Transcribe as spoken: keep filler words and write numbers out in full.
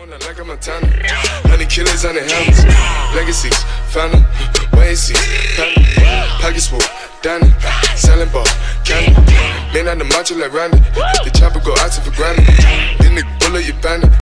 on that like I'm a Montana. Honey killers on the helmets. Legacies, found them. Wait and see. Panda. Pocket swoop. Danny. Selling ball. Candy. Man on the macho like Randy. The chopper go out to for granted. Then the bullet you bandit.